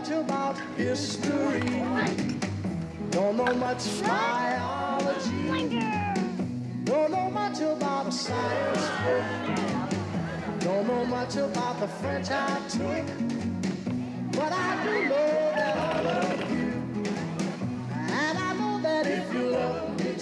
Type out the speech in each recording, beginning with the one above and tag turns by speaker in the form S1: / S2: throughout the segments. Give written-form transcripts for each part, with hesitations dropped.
S1: much about history. Don't know much biology. Don't know much about a science book. Don't know much about the French I took. But I do know that I love you. And I know that if you love me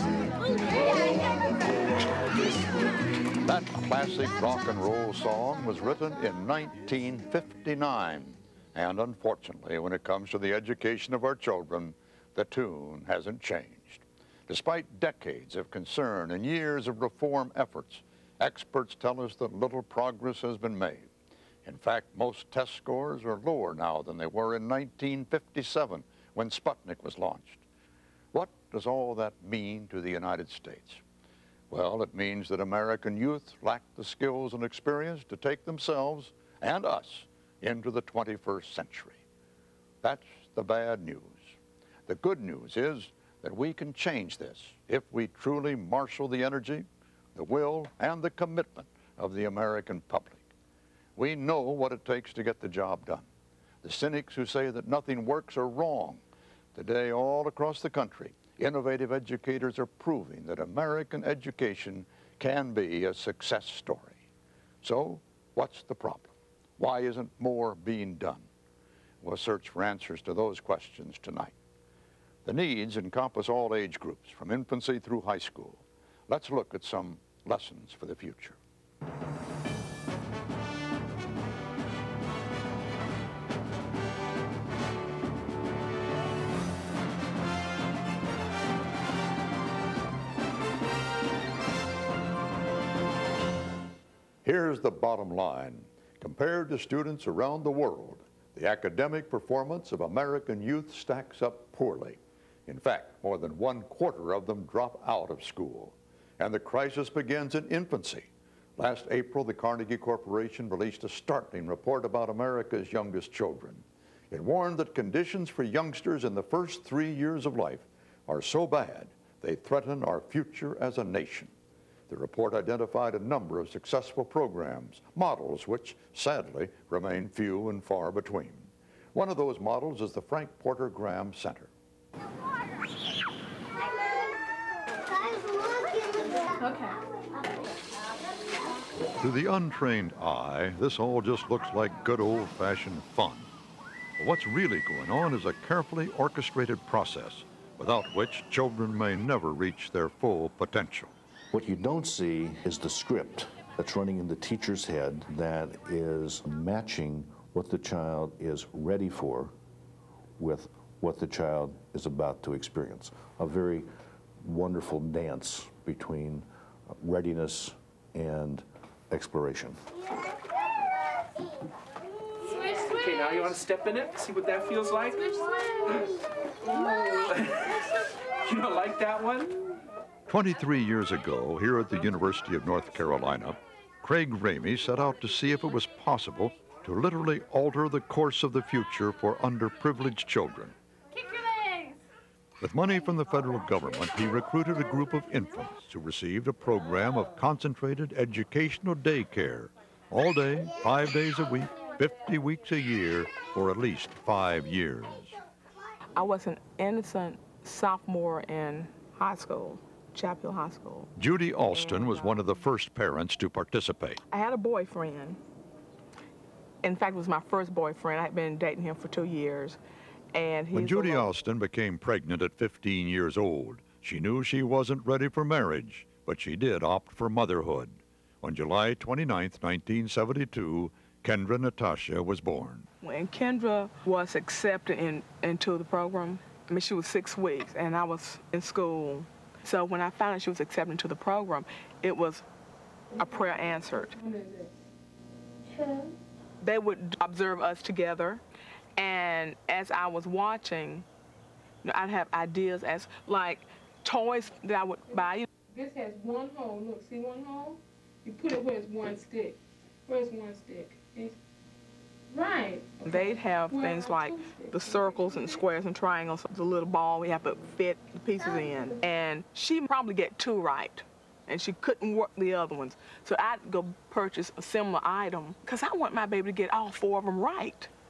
S1: too.
S2: That classic rock and roll song was written in 1959. And unfortunately, when it comes to the education of our children, the tune hasn't changed. Despite decades of concern and years of reform efforts, experts tell us that little progress has been made. In fact, most test scores are lower now than they were in 1957 when Sputnik was launched. What does all that mean to the United States? Well, it means that American youth lack the skills and experience to take themselves and us into the 21st century. That's the bad news. The good news is that we can change this if we truly marshal the energy, the will, and the commitment of the American public. We know what it takes to get the job done. The cynics who say that nothing works are wrong. Today, all across the country, innovative educators are proving that American education can be a success story. So, what's the problem? Why isn't more being done? We'll search for answers to those questions tonight. The needs encompass all age groups, from infancy through high school. Let's look at some lessons for the future. Here's the bottom line. Compared to students around the world, the academic performance of American youth stacks up poorly. In fact, more than 1/4 of them drop out of school. And the crisis begins in infancy. Last April, the Carnegie Corporation released a startling report about America's youngest children. It warned that conditions for youngsters in the first 3 years of life are so bad, they threaten our future as a nation. The report identified a number of successful programs, models which, sadly, remain few and far between. One of those models is the Frank Porter Graham Center.
S3: Okay.
S2: To the untrained eye, this all just looks like good old-fashioned fun. But what's really going on is a carefully orchestrated process, without which children may never reach their full potential.
S4: What you don't see is the script that's running in the teacher's head that is matching what the child is ready for with what the child is about to experience. A very wonderful dance between readiness and exploration.
S5: Okay, now you want to step in it, see what that feels like? You don't like that one?
S2: 23 years ago, here at the University of North Carolina, Craig Ramey set out to see if it was possible to literally alter the course of the future for underprivileged children.
S3: Kick your legs!
S2: With money from the federal government, he recruited a group of infants who received a program of concentrated educational daycare, all day, 5 days a week, 50 weeks a year, for at least 5 years.
S6: I was an innocent sophomore in high school, Chapel Hill High School.
S2: Judy Alston was one of the first parents to participate.
S6: I had a boyfriend. In fact, it was my first boyfriend. I had been dating him for 2 years. And
S2: when Judy Alston became pregnant at 15 years old, she knew she wasn't ready for marriage, but she did opt for motherhood. On July 29, 1972, Kendra Natasha was born.
S6: When Kendra was accepted into the program, I mean, she was 6 weeks, and I was in school. So when I found out she was accepted into the program, it was a prayer answered. They would observe us together, and as I was watching, you know, I'd have ideas as like toys that I would buy.
S7: This has one hole. Look, see one hole? You put it where it's one stick. Where's one stick? Right. Okay.
S6: They'd have things like the circles and squares and triangles, the little ball we have to fit the pieces in. And she'd probably get 2 right, and she couldn't work the other ones. So I'd go purchase a similar item, because I want my baby to get all 4 of them right.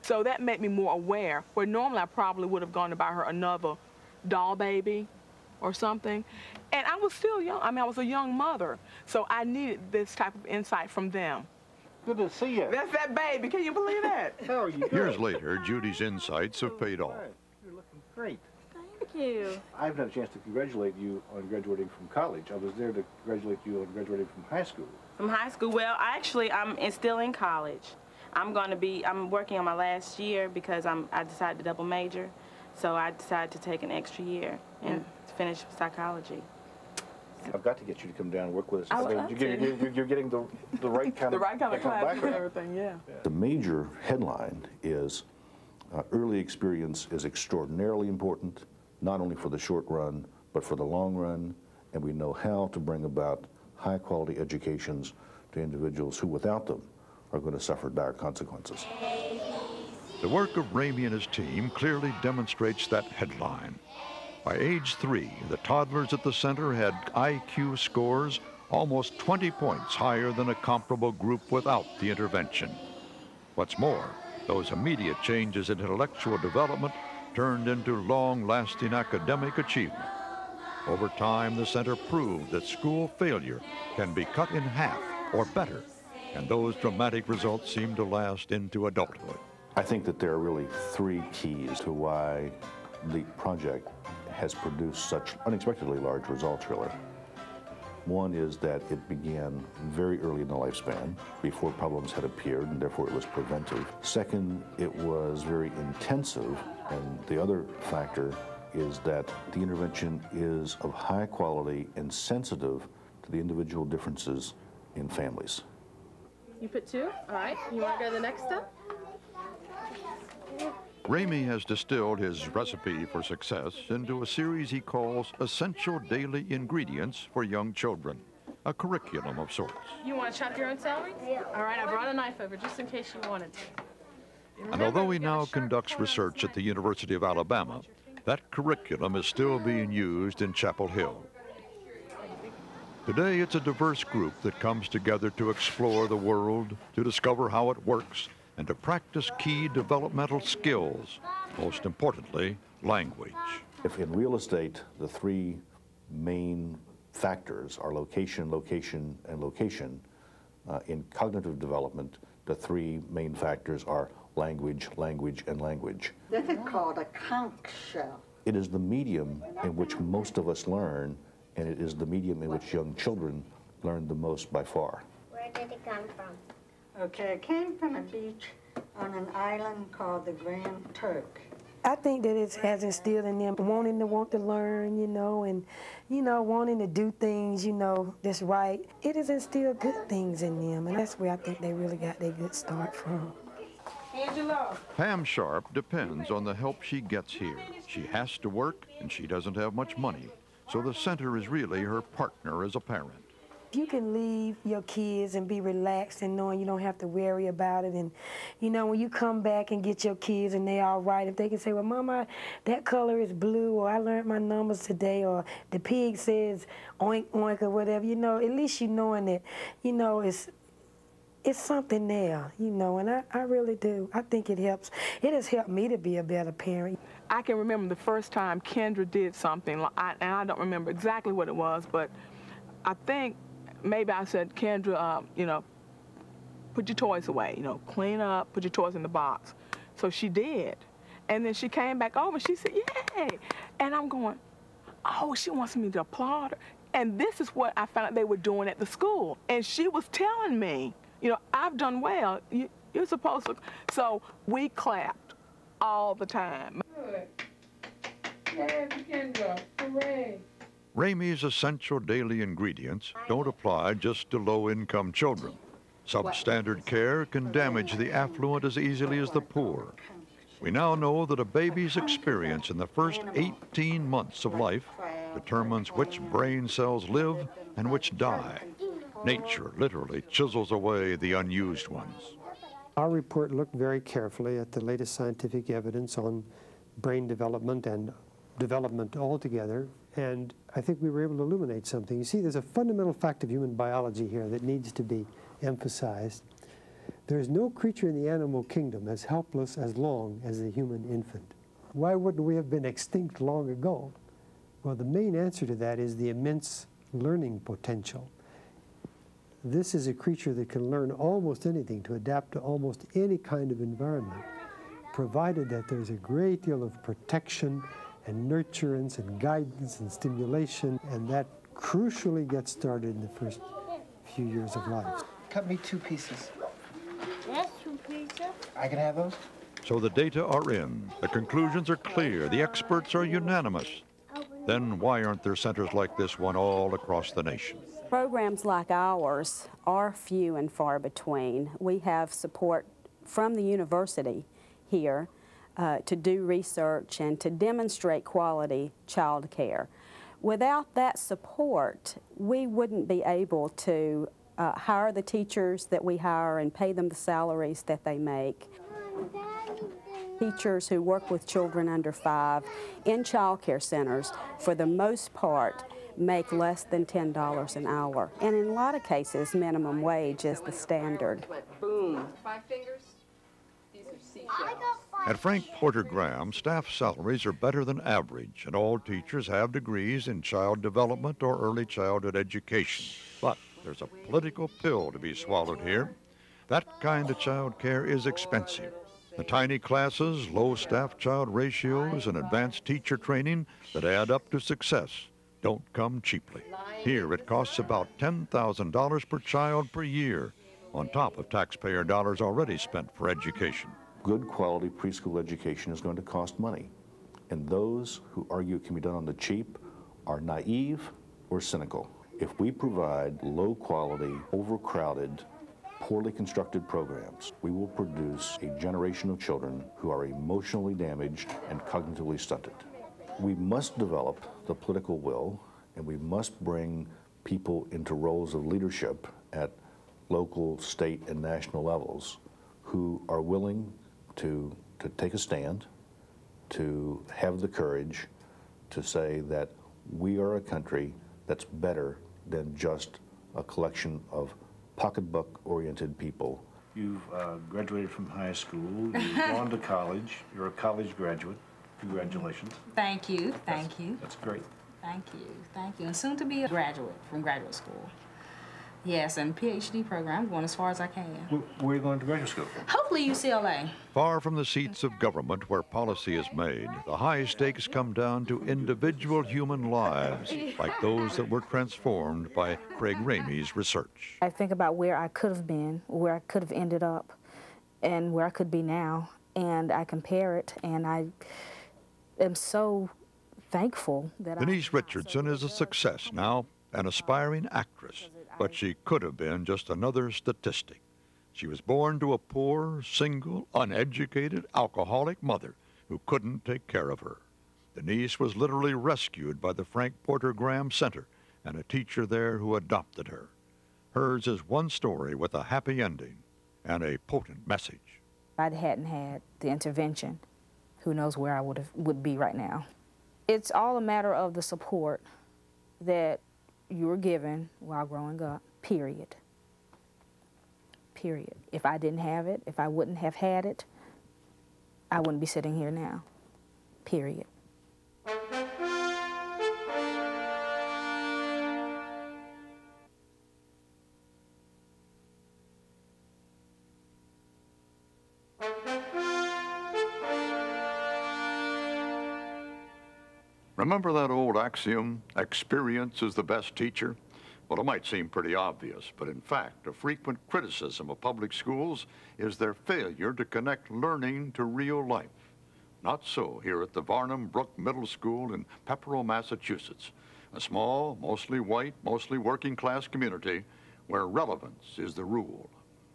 S6: So that made me more aware, where normally I probably would have gone to buy her another doll baby or something. And I was still young. I mean, I was a young mother. So I needed this type of insight from them.
S8: Good to see you.
S6: That's that baby. Can you believe that?
S8: How are you?
S2: Years later, Judy's insights have paid off.
S8: You're looking great.
S3: Thank you.
S8: I haven't had a chance to congratulate you on graduating from college. I was there to congratulate you on graduating from high school.
S9: From high school? Well, actually, I'm still in college. I'm working on my last year because I decided to double major. So I decided to take an extra year and finish psychology.
S8: I've got to get you to come down and work with us.
S9: I would love
S8: You're getting the right kind
S6: The
S8: of
S6: right kind of classes and
S8: background.
S6: everything, yeah.
S4: The major headline is early experience is extraordinarily important, not only for the short run, but for the long run, and we know how to bring about high-quality educations to individuals who, without them, are going to suffer dire consequences.
S2: The work of Ramey and his team clearly demonstrates that headline. By age 3, the toddlers at the center had IQ scores almost 20 points higher than a comparable group without the intervention. What's more, those immediate changes in intellectual development turned into long-lasting academic achievement. Over time, the center proved that school failure can be cut in half or better, and those dramatic results seem to last into adulthood.
S4: I think that there are really 3 keys to why the project has produced such unexpectedly large results, really. One is that it began very early in the lifespan, before problems had appeared, and therefore it was preventive. Second, it was very intensive, and the other factor is that the intervention is of high quality and sensitive to the individual differences in families.
S3: You put 2? All right. You want to go to the next step?
S2: Ramey has distilled his recipe for success into a series he calls Essential Daily Ingredients for Young Children, a curriculum of sorts.
S3: You want to chop your own celery? Yeah. All right, I brought a knife over just in case you wanted to.
S2: And although he now conducts research at the University of Alabama, that curriculum is still being used in Chapel Hill. Today, it's a diverse group that comes together to explore the world, to discover how it works, and to practice key developmental skills, most importantly, language.
S4: If in real estate, the 3 main factors are location, location, and location, in cognitive development, the 3 main factors are language, language, and language.
S10: This is called a conch shell.
S4: It is the medium in which most of us learn, and it is the medium in which young children learn the most by far.
S11: Where did it come from?
S10: Okay, it came from a beach on an island called the Grand Turk.
S12: I think that it has instilled in them wanting to learn, and, wanting to do things, that's right. It has instilled good things in them, and that's where I think they really got their good start from.
S10: Angela.
S2: Pam Sharp depends on the help she gets here. She has to work, and she doesn't have much money, so the center is really her partner as a parent.
S12: You can leave your kids and be relaxed and knowing you don't have to worry about it. And, when you come back and get your kids and they all right, if they can say, well, Mama, that color is blue, or I learned my numbers today, or the pig says oink, oink, or whatever, at least you knowing that, it's something there, and I really do. I think it helps. It has helped me to be a better parent.
S6: I can remember the first time Kendra did something, and I don't remember exactly what it was, but I think maybe I said, Kendra, put your toys away, clean up, put your toys in the box. So she did. And then she came back over and she said, yay. And I'm going, oh, she wants me to applaud her. And this is what I found out they were doing at the school. And she was telling me, I've done well. You're supposed to. So we clapped all the time.
S7: Good. Yay, Kendra. Hooray.
S2: Ramey's essential daily ingredients don't apply just to low-income children. Substandard care can damage the affluent as easily as the poor. We now know that a baby's experience in the first 18 months of life determines which brain cells live and which die. Nature literally chisels away the unused ones.
S13: Our report looked very carefully at the latest scientific evidence on brain development and development altogether, and I think we were able to illuminate something. You see, there's a fundamental fact of human biology here that needs to be emphasized. There's no creature in the animal kingdom as helpless as long as the human infant. Why wouldn't we have been extinct long ago? Well, the main answer to that is the immense learning potential. This is a creature that can learn almost anything, to adapt to almost any kind of environment, provided that there's a great deal of protection and nurturance and guidance and stimulation, and that crucially gets started in the first few years of life.
S11: Cut me 2 pieces.
S14: That's 2 pieces.
S11: I can have those?
S2: So the data are in, the conclusions are clear, the experts are unanimous. Then why aren't there centers like this one all across the nation?
S15: Programs like ours are few and far between. We have support from the university here to do research and to demonstrate quality child care. Without that support, we wouldn't be able to hire the teachers that we hire and pay them the salaries that they make. Teachers who work with children under 5 in child care centers, for the most part, make less than $10 an hour. And in a lot of cases, minimum wage is the standard.
S3: Boom. 5 fingers. These are seashells.
S2: At Frank Porter Graham, staff salaries are better than average, and all teachers have degrees in child development or early childhood education. But there's a political pill to be swallowed here. That kind of child care is expensive. The tiny classes, low staff child ratios, and advanced teacher training that add up to success don't come cheaply. Here it costs about $10,000 per child per year, on top of taxpayer dollars already spent for education.
S4: Good quality preschool education is going to cost money, and those who argue it can be done on the cheap are naive or cynical. If we provide low quality, overcrowded, poorly constructed programs, we will produce a generation of children who are emotionally damaged and cognitively stunted. We must develop the political will, and we must bring people into roles of leadership at local, state, and national levels who are willing to take a stand, to have the courage to say that we are a country that's better than just a collection of pocketbook-oriented people.
S8: You've graduated from high school, you've gone to college, you're a college graduate. Congratulations.
S16: Thank you, thank you.
S8: That's great.
S16: Thank you. And soon to be a graduate from graduate school. Yes, and PhD program, going as far as I can.
S8: Where are you going to graduate school?
S16: Hopefully UCLA.
S2: Far from the seats of government where policy is made, the high stakes come down to individual human lives, like those that were transformed by Craig Ramey's research.
S17: I think about where I could have been, where I could have ended up, and where I could be now, and I compare it, and I am so thankful that
S2: Denise Richardson is a success now, an aspiring actress, but she could have been just another statistic. She was born to a poor, single, uneducated, alcoholic mother who couldn't take care of her. Denise was literally rescued by the Frank Porter Graham Center and a teacher there who adopted her. Hers is one story with a happy ending and a potent message.
S17: If I hadn't had the intervention, who knows where I would be right now. It's all a matter of the support that you were given while growing up, period. Period. If I didn't have it, if I wouldn't have had it, I wouldn't be sitting here now, period.
S2: Remember that old axiom, experience is the best teacher? Well, it might seem pretty obvious, but in fact, a frequent criticism of public schools is their failure to connect learning to real life. Not so here at the Varnum Brook Middle School in Pepperell, Massachusetts, a small, mostly white, mostly working class community where relevance is the rule.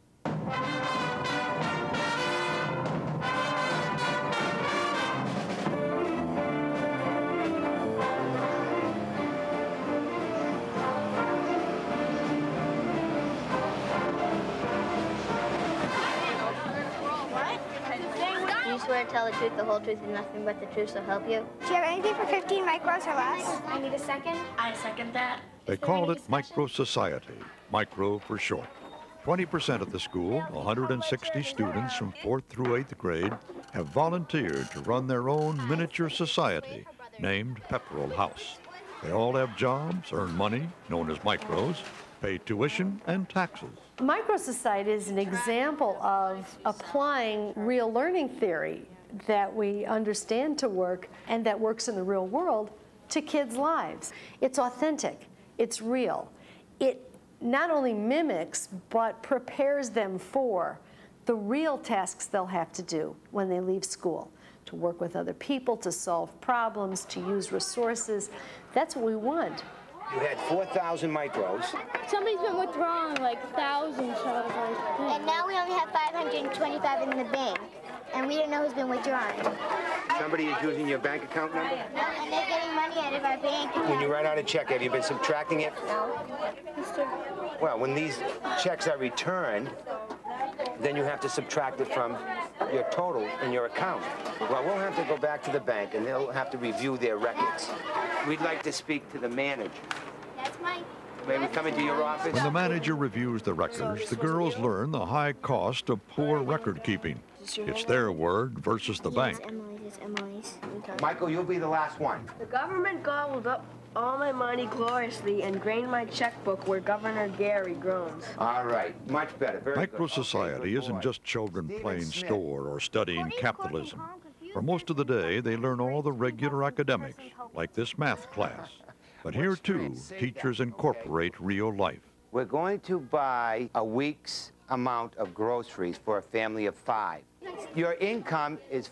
S14: Swear to tell the truth, the whole truth, and nothing but the truth, so help you.
S18: Do you have anything for 15 micros or less?
S14: I need a second. I second that.
S2: They called it Micro Society, micro for short. 20% of the school, 160 students from 4th through 8th grade, have volunteered to run their own miniature society named Pepperell House. They all have jobs, earn money, known as micros, pay tuition and taxes.
S19: Microsociety is an example of applying real learning theory that we understand to work and that works in the real world to kids' lives. It's authentic, it's real. It not only mimics, but prepares them for the real tasks they'll have to do when they leave school, to work with other people, to solve problems, to use resources. That's what we want.
S20: You had 4,000 micros.
S14: Somebody's been withdrawing like thousands of dollars. And now we only have 525 in the bank. And we don't know who's been withdrawing.
S20: Somebody is using your bank account number?
S14: No, and they're getting money out of our bank.
S20: When you write out a check, have you been subtracting it?
S14: No.
S20: Well, when these checks are returned, then you have to subtract it from your total in your account. Well, we'll have to go back to the bank, and they'll have to review their records. We'd like to speak to the manager.
S14: That's Mike.
S20: May we come into your office?
S2: When the manager reviews the records, the girls learn the high cost of poor record keeping. It's their word versus the bank.
S20: Michael, you'll be the last one.
S21: The government gobbled up all my money gloriously and drained my checkbook where Governor Gary groans.
S20: All right, much better. Very good.
S2: Microsociety isn't just children playing store or studying capitalism. For most of the day, they learn all the regular academics, like this math class. But here, too, teachers incorporate real life.
S20: We're going to buy a week's amount of groceries for a family of 5. Your income is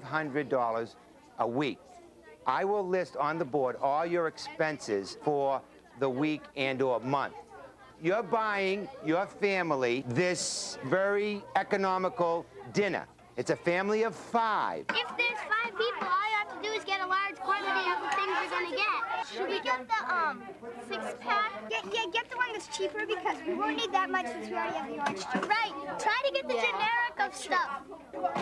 S20: $500 a week. I will list on the board all your expenses for the week and/or month. You're buying your family this very economical dinner. It's a family of 5.
S14: If there's 5 people, all you have to do is get a large quantity of the things we're going to get. Should we get the 6-pack?
S18: Yeah, get the one that's cheaper because we won't need that much since we already have the orange juice.
S14: Right. Try to get the generic of stuff.
S18: For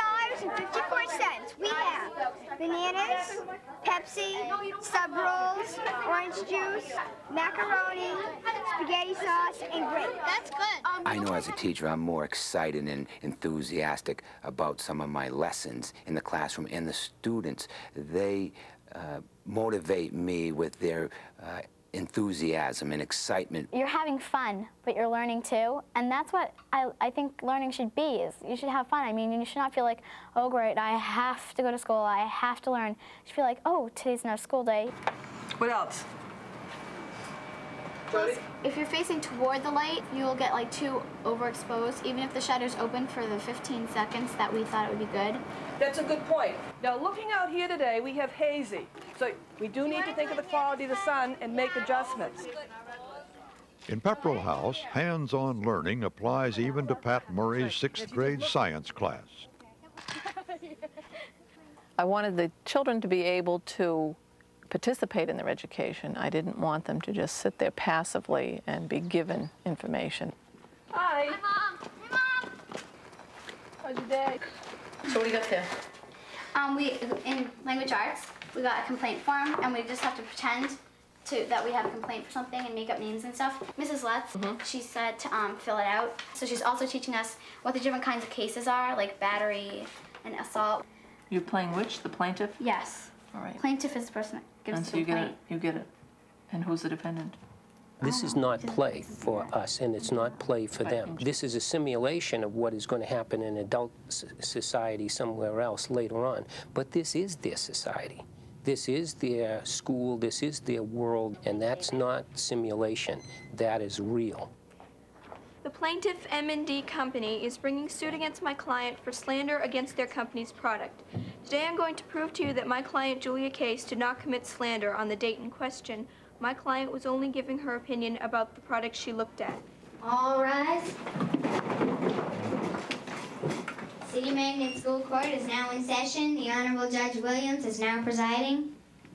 S18: $6.54, we have bananas, Pepsi, sub rolls, orange juice, macaroni, spaghetti sauce, and grape.
S14: That's good.
S20: I know as a teacher I'm more excited and enthusiastic about some of my lessons in the classroom, and the students, they motivate me with their enthusiasm and excitement.
S14: You're having fun, but you're learning too, and that's what I think learning should be, is you should have fun. I mean, you should not feel like, oh great, I have to go to school, I have to learn. You should feel like, oh, today's not a school day.
S6: What else?
S14: If you're facing toward the light, you'll get like too overexposed, even if the shutter's open for the 15 seconds that we thought it would be good.
S22: That's a good point. Now, looking out here today, we have hazy. So we do need to think of the quality of the sun and make adjustments.
S2: In Pepperell House, hands-on learning applies even to Pat Murray's 6th grade science class.
S3: I wanted the children to be able to participate in their education. I didn't want them to just sit there passively and be given information.
S22: Hi.
S14: Hi, Mom. Hey, Mom.
S22: How's your day?
S3: So what do you got there?
S14: In language arts, we got a complaint form, and we just have to pretend that we have a complaint for something and make up names and stuff. Mrs. Lutz, she said to fill it out. So she's also teaching us what the different kinds of cases are, like battery and assault.
S3: You're playing which? The plaintiff?
S14: Yes.
S3: All right.
S14: Plaintiff is the person that gives
S3: And
S14: the
S3: so you
S14: complaint.
S3: you get it. And who's the defendant?
S23: This is not play for us, and it's not play for them. This is a simulation of what is going to happen in adult society somewhere else later on. But this is their society. This is their school. This is their world. And that's not simulation. That is real.
S24: The plaintiff, M&D Company, is bringing suit against my client for slander against their company's product. Today I'm going to prove to you that my client, Julia Case, did not commit slander on the date in question. My client was only giving her opinion about the product she looked at.
S14: All rise. City Magnet School Court is now in session. The Honorable Judge Williams is now presiding.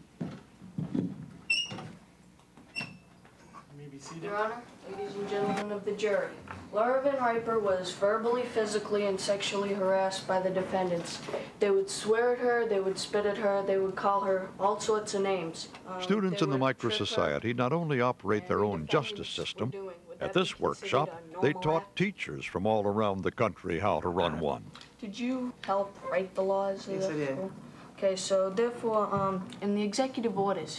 S25: Your Honor, ladies and gentlemen of the jury, Laura Van Riper was verbally, physically, and sexually harassed by the defendants. They would swear at her, they would spit at her, they would call her all sorts of names.
S2: Students in the microsociety not only operate their own justice system, At this workshop, they taught teachers from all around the country how to run one.
S25: Did you help write the laws?
S21: Yes, I did.
S25: Okay, so therefore, in the executive orders,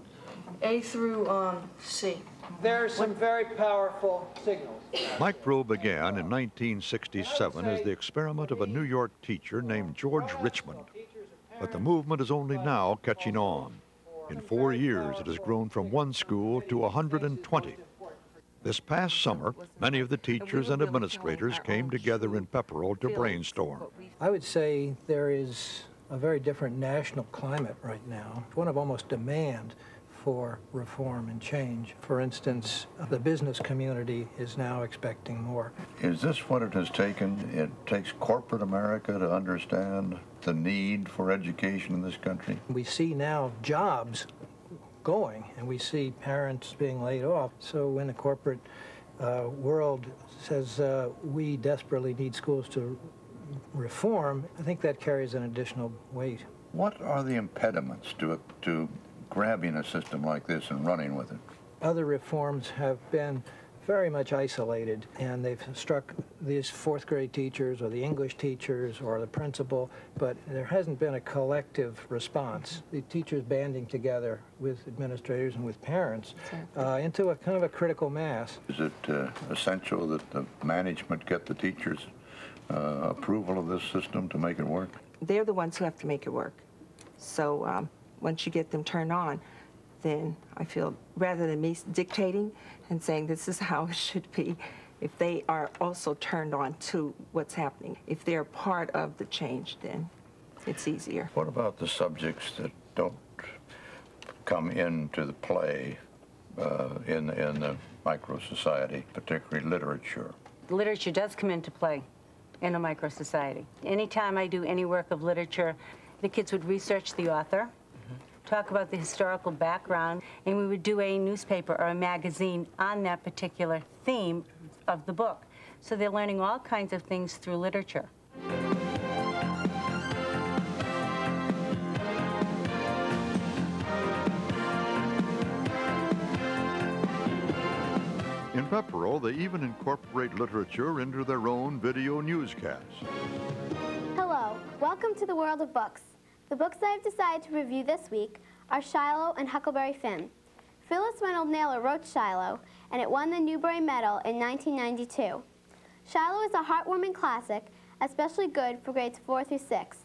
S25: A through C.
S1: There are some very powerful signals.
S2: Micro began in 1967 as the experiment of a New York teacher named George Richmond. But the movement is only now catching on. In 4 years, it has grown from 1 school to 120. This past summer, many of the teachers and administrators came together in Pepperell to brainstorm.
S1: I would say there is a very different national climate right now, one of almost demand for reform and change. For instance, the business community is now expecting more.
S2: Is this what it has taken? It takes corporate America to understand the need for education in this country?
S1: We see now jobs going, and we see parents being laid off. So when the corporate world says we desperately need schools to reform, I think that carries an additional weight.
S2: What are the impediments to grabbing a system like this and running with it?
S1: Other reforms have been very much isolated, and they've struck these 4th grade teachers or the English teachers or the principal, but there hasn't been a collective response. The teachers banding together with administrators and with parents into a kind of a critical mass.
S2: Is it essential that the management get the teachers' approval of this system to make it work?
S5: They're the ones who have to make it work. So once you get them turned on, then I feel, rather than me dictating and saying this is how it should be, if they are also turned on to what's happening, if they're part of the change, then it's easier.
S2: What about the subjects that don't come into the play in the micro-society, particularly literature?
S9: Literature does come into play in a micro-society. Anytime I do any work of literature, the kids would research the author, talk about the historical background, and we would do a newspaper or a magazine on that particular theme of the book. So they're learning all kinds of things through literature.
S2: In Pepperell, they even incorporate literature into their own video newscasts.
S18: Hello, welcome to the world of books. The books I've decided to review this week are Shiloh and Huckleberry Finn. Phyllis Reynolds Naylor wrote Shiloh, and it won the Newbery Medal in 1992. Shiloh is a heartwarming classic, especially good for grades 4 through 6.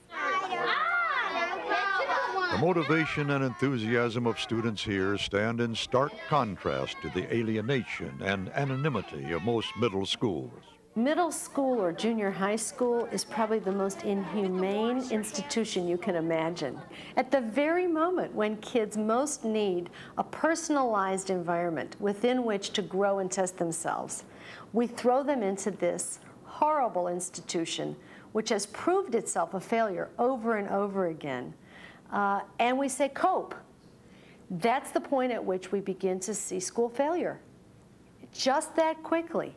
S2: The motivation and enthusiasm of students here stand in stark contrast to the alienation and anonymity of most middle schools.
S19: Middle school or junior high school is probably the most inhumane institution you can imagine. At the very moment when kids most need a personalized environment within which to grow and test themselves, we throw them into this horrible institution which has proved itself a failure over and over again. And we say, cope. That's the point at which we begin to see school failure. Just that quickly.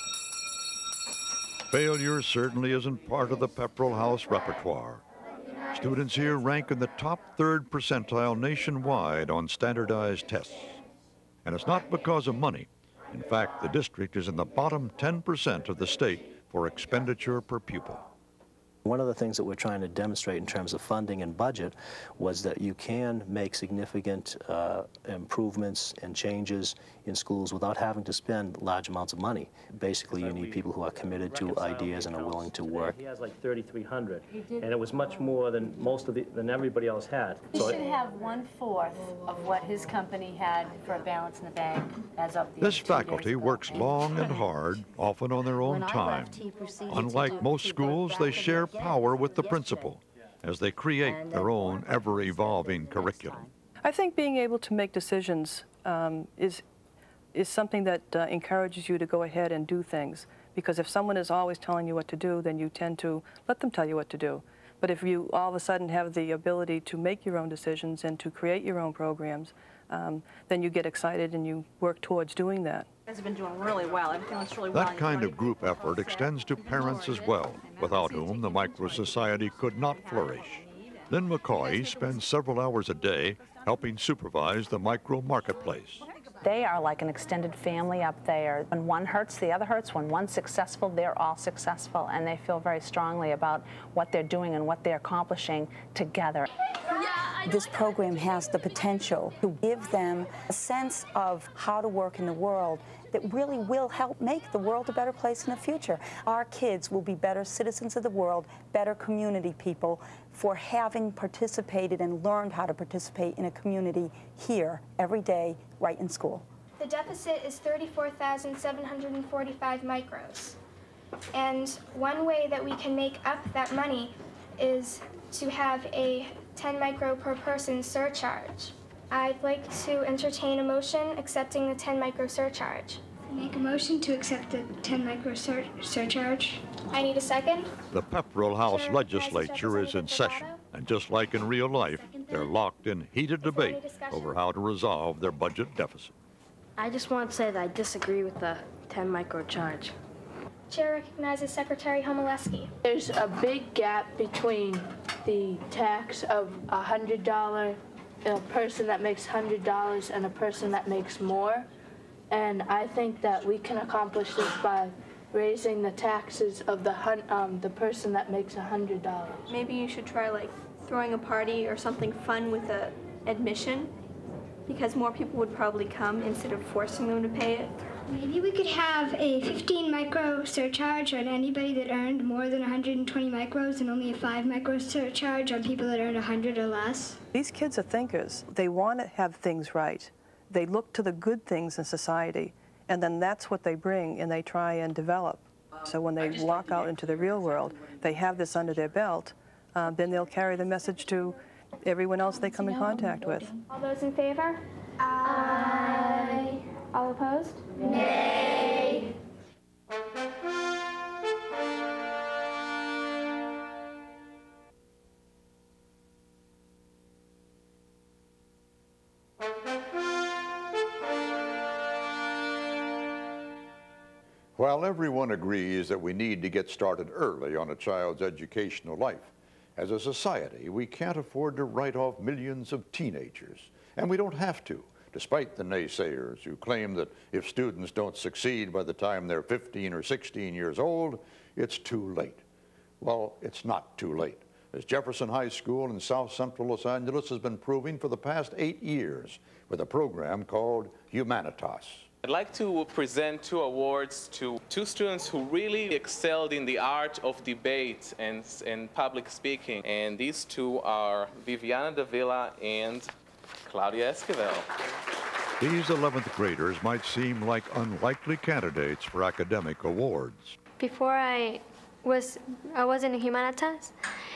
S2: Failure certainly isn't part of the Pepperell House repertoire. Students here rank in the top 3rd percentile nationwide on standardized tests. And it's not because of money. In fact, the district is in the bottom 10% of the state for expenditure per pupil.
S10: One of the things that we're trying to demonstrate in terms of funding and budget was that you can make significant improvements and changes in schools without having to spend large amounts of money. Basically, you need people who are committed to ideas and are willing to work.
S12: He has like 3,300, and it was much more than than everybody else had.
S26: He should have 1/4 of what his company had for a balance in the bank as of the
S2: This faculty works long and hard, often on their own time. Unlike most schools, they share power with the principal as they create their own ever-evolving curriculum.
S22: I think being able to make decisions is something that encourages you to go ahead and do things. Because if someone is always telling you what to do, then you tend to let them tell you what to do. But if you all of a sudden have the ability to make your own decisions and to create your own programs, then you get excited and you work towards doing that.
S27: You guys have been doing really well. Everything looks really well.
S2: That kind of group effort extends to parents as well, without whom the micro-society could not flourish. Lynn McCoy spends several hours a day helping supervise the micro marketplace.
S4: They are like an extended family up there. When one hurts, the other hurts. When one's successful, they're all successful, and they feel very strongly about what they're doing and what they're accomplishing together.
S7: This program has the potential to give them a sense of how to work in the world that really will help make the world a better place in the future. Our kids will be better citizens of the world, better community people for having participated and learned how to participate in a community here every day, right in school.
S8: The deficit is 34,745 micros. And one way that we can make up that money is to have a 10 micro per person surcharge. I'd like to entertain a motion accepting the 10 micro surcharge.
S18: Make a motion to accept the 10 micro surcharge.
S8: I need a second.
S2: The Pepperell House legislature is in session, and just like in real life, they're locked in heated debate over how to resolve their budget deficit.
S21: I just want to say that I disagree with the 10 micro charge.
S8: Chair recognizes Secretary Homolewski.
S25: There's a big gap between the tax of $100, a person that makes $100 and a person that makes more. And I think that we can accomplish this by raising the taxes of the person that makes $100.
S24: Maybe you should try like throwing a party or something fun with a admission, because more people would probably come instead of forcing them to pay it.
S18: Maybe we could have a 15 micro surcharge on anybody that earned more than 120 micros and only a 5 micro surcharge on people that earned 100 or less.
S22: These kids are thinkers. They want to have things right. They look to the good things in society, and then that's what they bring and they try and develop. So when they walk out into the real world, they have this under their belt, then they'll carry the message to everyone else they come in contact with.
S8: All those in favor? Aye. All opposed? Nay.
S2: While everyone agrees that we need to get started early on a child's educational life, as a society, we can't afford to write off millions of teenagers, and we don't have to, despite the naysayers who claim that if students don't succeed by the time they're 15 or 16 years old, it's too late. Well, it's not too late, as Jefferson High School in South Central Los Angeles has been proving for the past 8 years with a program called Humanitas.
S11: I'd like to present 2 awards to 2 students who really excelled in the art of debate and public speaking. And these 2 are Viviana Davila and Claudia Esquivel.
S2: These 11th graders might seem like unlikely candidates for academic awards.
S8: Before I was in Humanitas,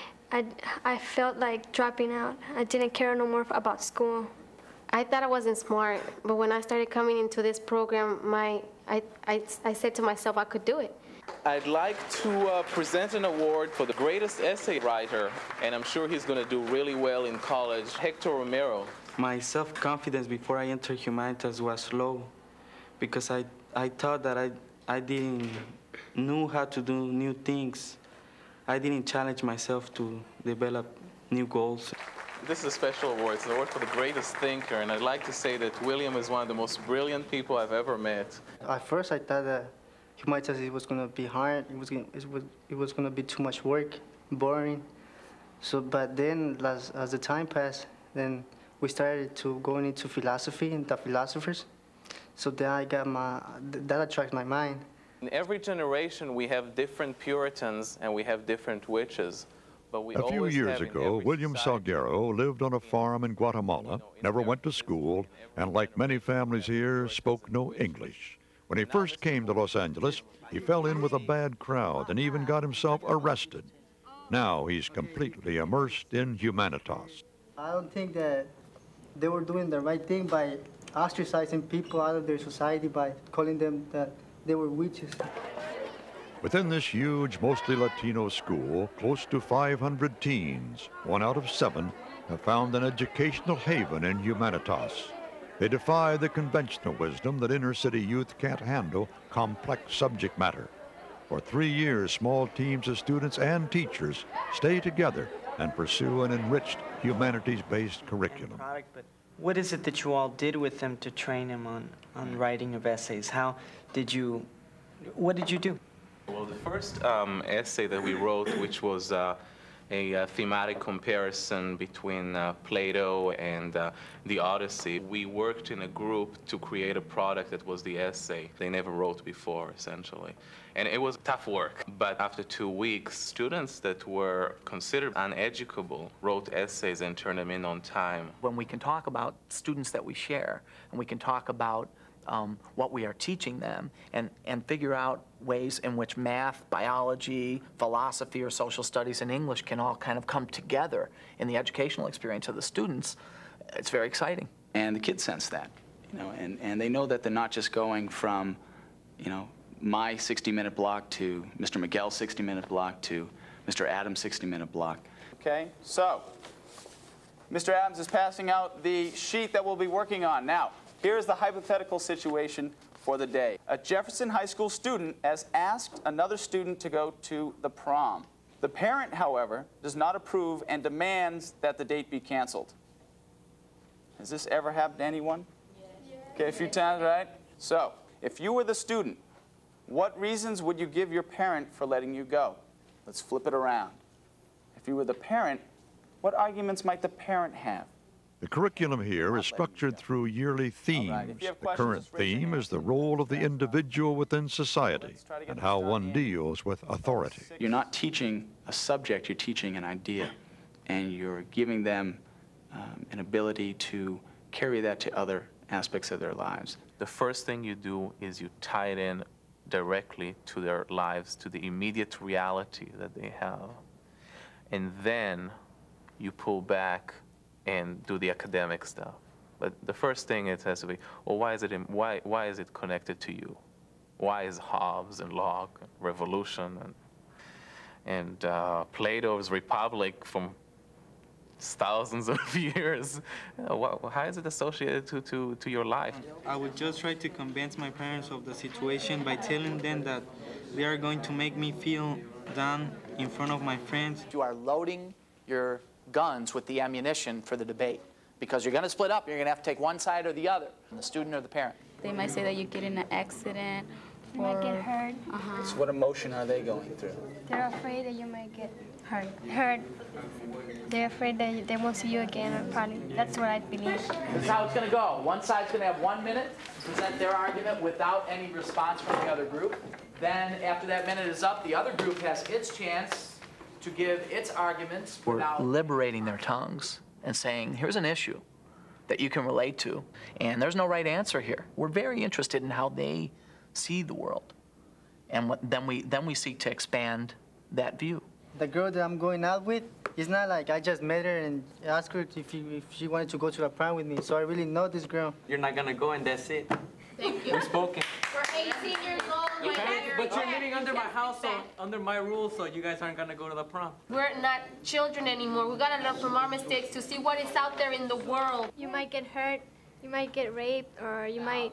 S8: I felt like dropping out. I didn't care no more about school.
S18: I thought I wasn't smart, but when I started coming into this program, I said to myself I could do it.
S11: I'd like to present an award for the greatest essay writer, and I'm sure he's going to do really well in college, Hector Romero.
S13: My self-confidence before I entered Humanitas was low because I thought that I didn't know how to do new things. I didn't challenge myself to develop new goals.
S11: This is a special award. It's an award for the greatest thinker, and I'd like to say that William is one of the most brilliant people I've ever met.
S15: At first, I thought that Humanitas was going to be hard. It was going to be too much work, boring. So, but then, as the time passed, then we started to going into philosophy and the philosophers. So then I got that attracted my mind.
S11: In every generation, we have different Puritans and we have different witches.
S2: A few years ago, William Salguero lived on a farm in Guatemala, never went to school, and like many families here, spoke no English. When he first came to Los Angeles, he fell in with a bad crowd and even got himself arrested. Now he's completely immersed in Humanitas.
S15: I don't think that they were doing the right thing by ostracizing people out of their society by calling them that they were witches.
S2: Within this huge, mostly Latino school, close to 500 teens, 1 out of 7, have found an educational haven in Humanitas. They defy the conventional wisdom that inner-city youth can't handle complex subject matter. For 3 years, small teams of students and teachers stay together and pursue an enriched humanities-based curriculum.
S3: What is it that you all did with them to train them on writing of essays? What did you do?
S11: Well, the first essay that we wrote, which was a thematic comparison between Plato and the Odyssey, we worked in a group to create a product that was the essay they never wrote before, essentially. And it was tough work. But after 2 weeks, students that were considered uneducable wrote essays and turned them in on time.
S6: When we can talk about students that we share, and we can talk about what we are teaching them, and figure out ways in which math, biology, philosophy, or social studies and English can all kind of come together in the educational experience of the students, it's very exciting.
S14: And the kids sense that, and they know that they're not just going from, my 60-minute block to Mr. Miguel's 60-minute block to Mr. Adams' 60-minute block.
S16: Okay, so Mr. Adams is passing out the sheet that we'll be working on. Now, here's the hypothetical situation for the day. A Jefferson High School student has asked another student to go to the prom. The parent, however, does not approve and demands that the date be canceled. Has this ever happened to anyone? Yeah. Okay, a few times, right? So, if you were the student, what reasons would you give your parent for letting you go? Let's flip it around. If you were the parent, what arguments might the parent have?
S2: The curriculum here is structured through yearly themes. The current theme is the role of the individual within society and how one deals with authority.
S14: You're not teaching a subject, you're teaching an idea, and you're giving them an ability to carry that to other aspects of their lives.
S11: The first thing you do is you tie it in directly to their lives, to the immediate reality that they have. And then you pull back and do the academic stuff. But the first thing it has to be, well, why is it connected to you? Why is Hobbes and Locke, and Revolution, and Plato's Republic from thousands of years, how is it associated to your life?
S3: I would just try to convince my parents of the situation by telling them that they are going to make me feel down in front of my friends.
S6: You are loading your guns with the ammunition for the debate, because you're going to split up. You're going to have to take one side or the other, the student or the parent.
S17: They might say that you get in an accident.
S8: You might get hurt.
S6: So what emotion are they going through?
S8: They're afraid that you might get hurt. They're afraid that they won't see you again, or probably. That's what I believe.
S6: This is how it's going to go. One side's going to have 1 minute to present their argument without any response from the other group. Then, after that minute is up, the other group has its chance to give its arguments without... We're liberating their tongues and saying, here's an issue that you can relate to, and there's no right answer here. We're very interested in how they see the world, and then we seek to expand that view.
S15: The girl that I'm going out with, it's not like I just met her and asked her if she wanted to go to the prom with me, so I really know this girl.
S3: You're not gonna go and that's it.
S24: Thank you.
S3: We've spoken.
S24: We're 18 years old.
S3: But you're living under my house, so under my rules, so you guys aren't gonna go to the prom.
S21: We're not children anymore. We gotta learn from our mistakes to see what is out there in the world.
S8: You might get hurt, you might get raped, or you might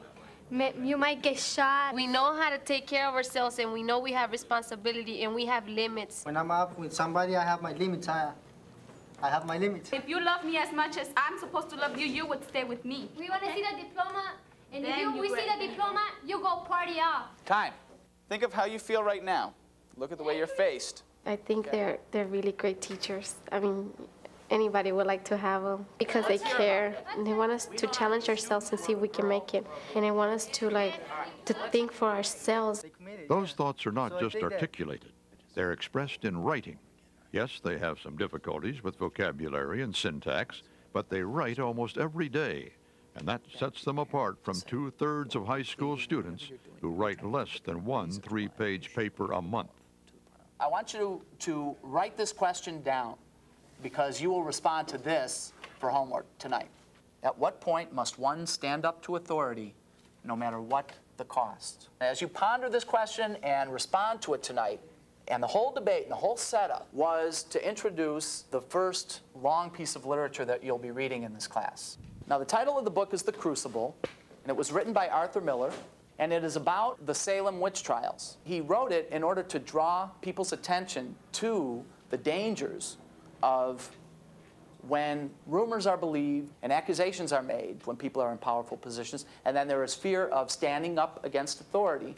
S8: get shot.
S21: We know how to take care of ourselves, and we know we have responsibility, and we have limits.
S15: When I'm out with somebody, I have my limits. I have my limits.
S24: If you love me as much as I'm supposed to love you, you would stay with me.
S18: We want to see the diploma, and
S24: Then
S18: if we see the diploma, you go party off.
S16: Time. Think of how you feel right now. Look at the way you're faced.
S8: I think they're really great teachers. I mean, anybody would like to have them because they care. And they want us to challenge ourselves and see if we can make it. And they want us to think for ourselves.
S2: Those thoughts are not just articulated. They're expressed in writing. Yes, they have some difficulties with vocabulary and syntax, but they write almost every day. And that sets them apart from 2/3 of high school students who write less than one 3-page paper a month.
S6: I want you to write this question down, because you will respond to this for homework tonight. At what point must one stand up to authority, no matter what the cost? As you ponder this question and respond to it tonight, and the whole debate and the whole setup was to introduce the first long piece of literature that you'll be reading in this class. Now, the title of the book is The Crucible, and it was written by Arthur Miller, and it is about the Salem witch trials. He wrote it in order to draw people's attention to the dangers of when rumors are believed and accusations are made when people are in powerful positions, and then there is fear of standing up against authority.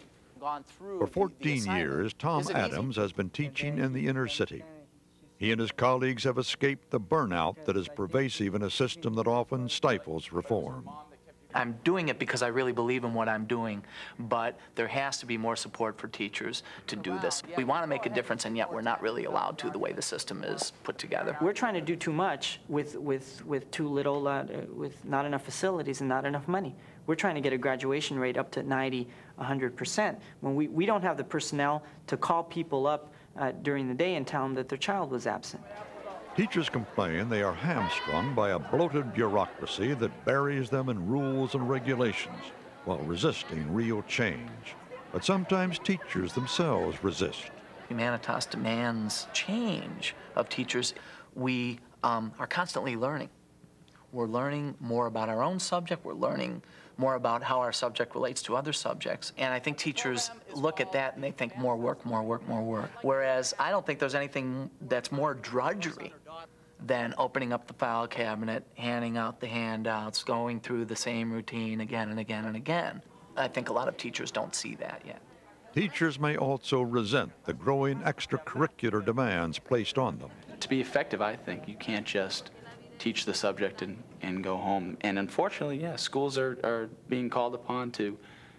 S2: For 14 years, Tom Adams has been teaching in the inner city. He and his colleagues have escaped the burnout that is pervasive in a system that often stifles reform.
S6: I'm doing it because I really believe in what I'm doing, but there has to be more support for teachers to do this. We want to make a difference, and yet we're not really allowed to the way the system is put together.
S1: We're trying to do too much with too little, with not enough facilities and not enough money. We're trying to get a graduation rate up to 90, 100%, when we don't have the personnel to call people up during the day and tell them that their child was absent.
S2: Teachers complain they are hamstrung by a bloated bureaucracy that buries them in rules and regulations while resisting real change. But sometimes teachers themselves resist.
S6: Humanitas demands change of teachers. We are constantly learning. We're learning more about our own subject. We're learning more about how our subject relates to other subjects. And I think teachers look at that and they think more work, more work, more work. Whereas I don't think there's anything that's more drudgery than opening up the file cabinet, handing out the handouts, going through the same routine again and again and again. I think a lot of teachers don't see that yet.
S2: Teachers may also resent the growing extracurricular demands placed on them.
S14: To be effective, I think, you can't just teach the subject and go home. And unfortunately, yeah, schools are being called upon to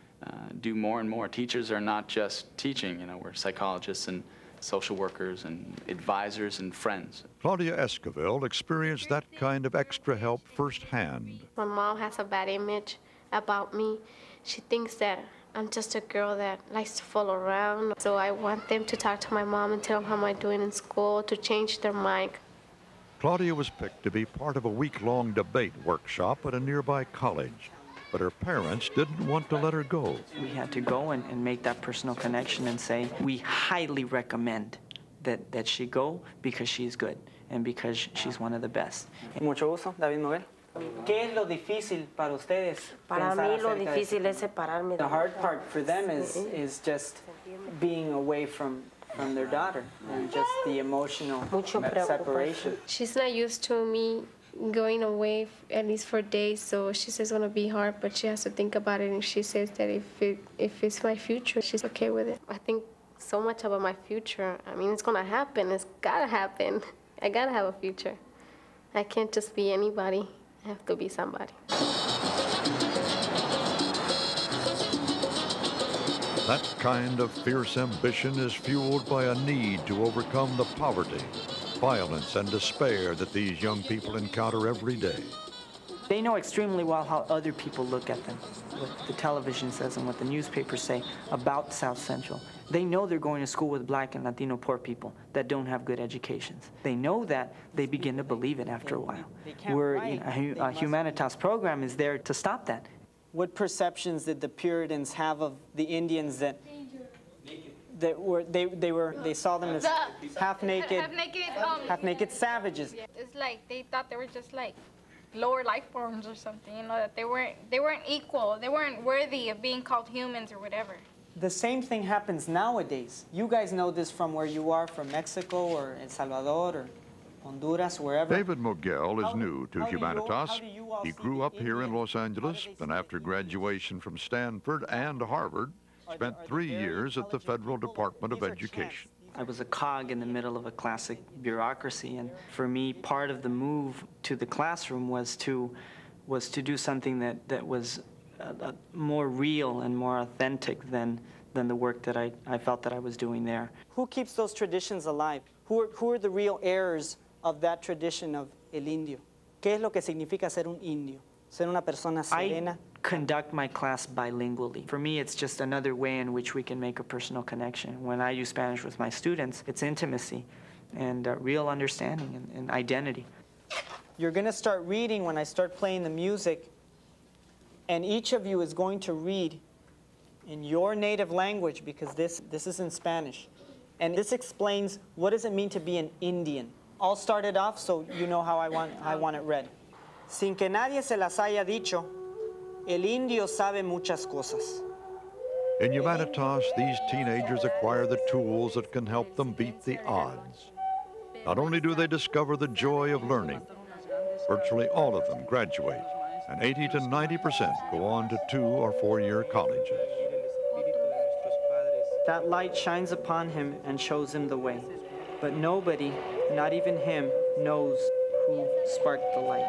S14: do more and more. Teachers are not just teaching, you know, we're psychologists and social workers and advisors and friends.
S2: Claudia Esquivel experienced that kind of extra help firsthand.
S5: My mom has a bad image about me. She thinks that I'm just a girl that likes to fool around. So I want them to talk to my mom and tell them how I'm doing in school to change their mind.
S2: Claudia was picked to be part of a week-long debate workshop at a nearby college, but her parents didn't want to let her go.
S1: We had to go and make that personal connection and say, we highly recommend that she go because she's good and because she's one of the best.
S9: Mucho gusto, David Moguel. ¿Qué es lo difícil para ustedes?
S21: Para mí lo difícil es separarme.
S9: The hard part for them is just being away from their daughter and just the emotional separation.
S5: She's not used to me going away at least for days, so she says it's gonna be hard, but she has to think about it, and she says that if it's my future, she's okay with it. I think so much about my future. I mean, it's gonna happen. It's gotta happen. I gotta have a future. I can't just be anybody. I have to be somebody.
S2: That kind of fierce ambition is fueled by a need to overcome the poverty, violence, and despair that these young people encounter every day.
S1: They know extremely well how other people look at them, what the television says and what the newspapers say about South Central. They know they're going to school with Black and Latino poor people that don't have good educations. They know that, they begin to believe it after a while. A Humanitas program is there to stop that.
S9: What perceptions did the Puritans have of the Indians that they saw them as half naked savages?
S10: It's like they thought they were just like lower life forms or something, you know, that they weren't equal, they weren't worthy of being called humans or whatever.
S9: The same thing happens nowadays. You guys know this from where you are, from Mexico or El Salvador or Honduras, wherever.
S2: David Moguel is new to Humanitas. He grew up here in Los Angeles, and after graduation from Stanford and Harvard, spent 3 years at the Federal Department of Education.
S1: I was a cog in the middle of a classic bureaucracy, and for me, part of the move to the classroom was to do something that was more real and more authentic than the work that I felt that I was doing there.
S9: Who keeps those traditions alive? Who are the real heirs of that tradition of el indio? ¿Qué es lo que significa ser un indio? Ser una persona serena.
S1: I conduct my class bilingually. For me, it's just another way in which we can make a personal connection. When I use Spanish with my students, it's intimacy and real understanding and identity.
S9: You're going to start reading when I start playing the music, and each of you is going to read in your native language, because this is in Spanish. And this explains what does it mean to be an Indian. I'll start it off so you know how I want it read. Sin que nadie se las haya dicho, el indio sabe muchas cosas.
S2: In Humanitas, these teenagers acquire the tools that can help them beat the odds. Not only do they discover the joy of learning, Virtually all of them graduate, and 80 to 90% go on to 2- or 4-year colleges.
S9: That light shines upon him and shows him the way. But nobody, not even him, knows who sparked the light.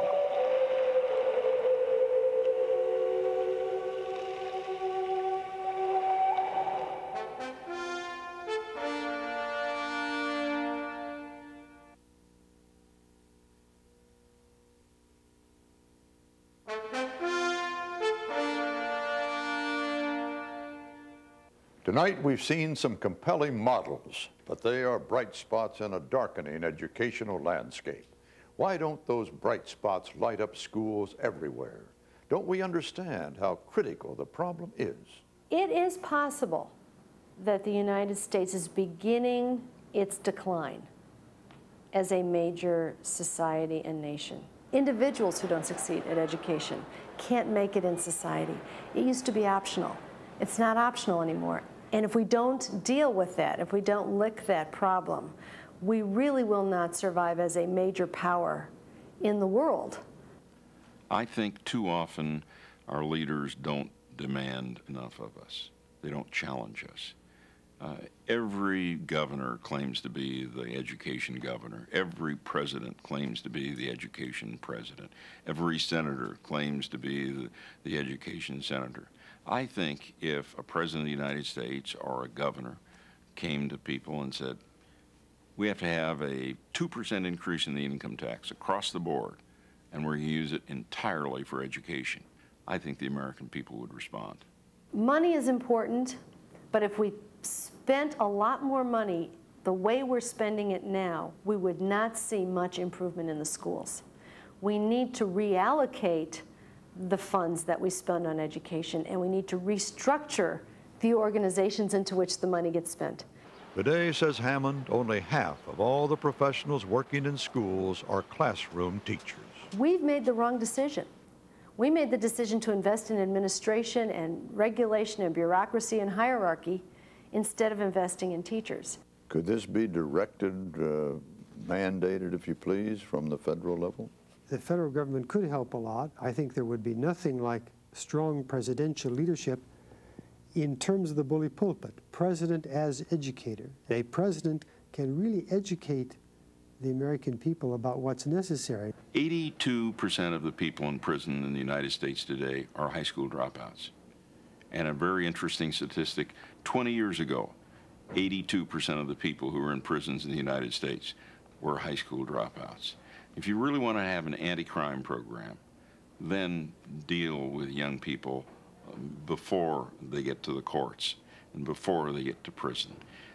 S2: Tonight we've seen some compelling models, but they are bright spots in a darkening educational landscape. Why don't those bright spots light up schools everywhere? Don't we understand how critical the problem is?
S4: It is possible that the United States is beginning its decline as a major society and nation. Individuals who don't succeed at education can't make it in society. It used to be optional. It's not optional anymore. And if we don't deal with that, if we don't lick that problem, we really will not survive as a major power in the world.
S12: I think too often our leaders don't demand enough of us. They don't challenge us. Every governor claims to be the education governor. Every president claims to be the education president. Every senator claims to be the education senator. I think if a president of the United States or a governor came to people and said, we have to have a 2% increase in the income tax across the board, and we're going to use it entirely for education, I think the American people would respond.
S4: Money is important, but if we spent a lot more money the way we're spending it now, we would not see much improvement in the schools. We need to reallocate the funds that we spend on education, and we need to restructure the organizations into which the money gets spent.
S2: Today, says Hammond, only half of all the professionals working in schools are classroom teachers.
S4: We've made the wrong decision. We made the decision to invest in administration and regulation and bureaucracy and hierarchy instead of investing in teachers.
S2: Could this be directed, mandated, if you please, from the federal level?
S19: The federal government could help a lot. I think there would be nothing like strong presidential leadership in terms of the bully pulpit, president as educator. A president can really educate the American people about what's necessary.
S12: 82% of the people in prison in the United States today are high school dropouts. And a very interesting statistic, 20 years ago, 82% of the people who were in prisons in the United States were high school dropouts. If you really want to have an anti-crime program, then deal with young people before they get to the courts and before they get to prison.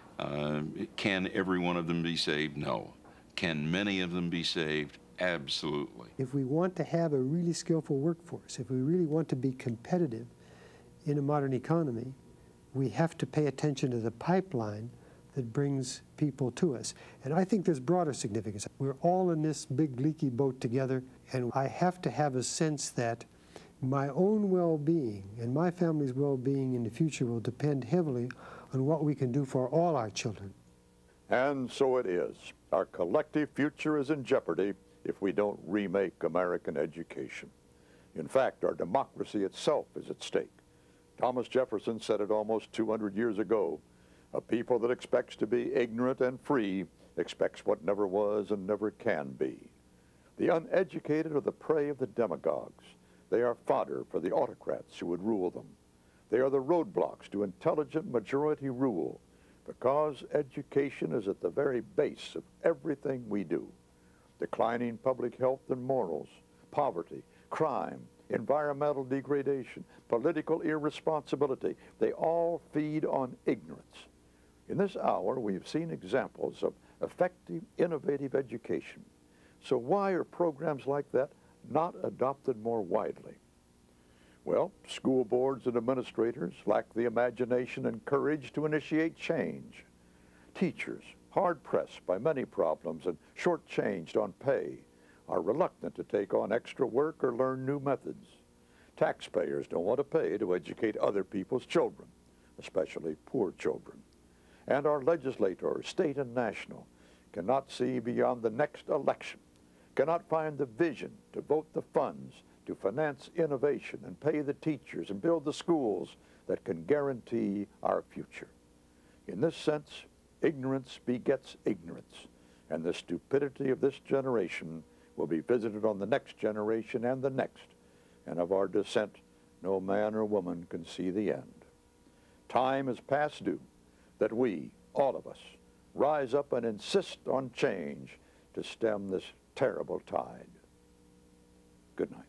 S12: Can every one of them be saved? No. Can many of them be saved? Absolutely.
S19: If we want to have a really skillful workforce, if we really want to be competitive in a modern economy, we have to pay attention to the pipeline that brings people to us. And I think there's broader significance. We're all in this big leaky boat together, and I have to have a sense that my own well-being and my family's well-being in the future will depend heavily on what we can do for all our children.
S2: And so it is. Our collective future is in jeopardy if we don't remake American education. In fact, our democracy itself is at stake. Thomas Jefferson said it almost 200 years ago, a people that expects to be ignorant and free expects what never was and never can be. The uneducated are the prey of the demagogues. They are fodder for the autocrats who would rule them. They are the roadblocks to intelligent majority rule, because education is at the very base of everything we do. Declining public health and morals, poverty, crime, environmental degradation, political irresponsibility, they all feed on ignorance. In this hour, we have seen examples of effective, innovative education. So why are programs like that not adopted more widely? Well, school boards and administrators lack the imagination and courage to initiate change. Teachers, hard-pressed by many problems and shortchanged on pay, are reluctant to take on extra work or learn new methods. Taxpayers don't want to pay to educate other people's children, especially poor children. And our legislators, state and national, cannot see beyond the next election cannot find the vision to vote the funds to finance innovation and pay the teachers and build the schools that can guarantee our future. In this sense, ignorance begets ignorance, and the stupidity of this generation will be visited on the next generation and the next, and of our descent no man or woman can see the end. Time is past due that we, all of us, rise up and insist on change to stem this terrible tide. Good night.